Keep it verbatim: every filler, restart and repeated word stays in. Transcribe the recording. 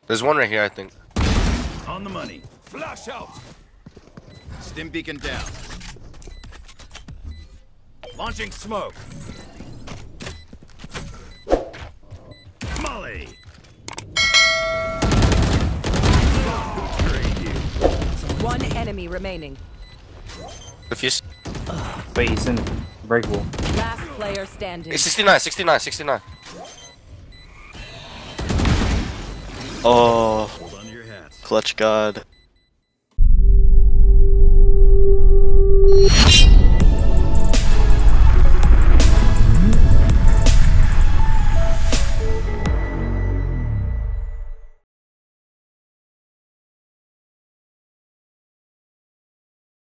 There's one right here, I think. On the money. Flash out. Stim beacon down. Launching smoke. Molly. One enemy remaining. Diffuse. Wait, he's in breakable. Last player standing. It's sixty-nine, sixty-nine, sixty-nine. Oh, Hold on to your hats. clutch God.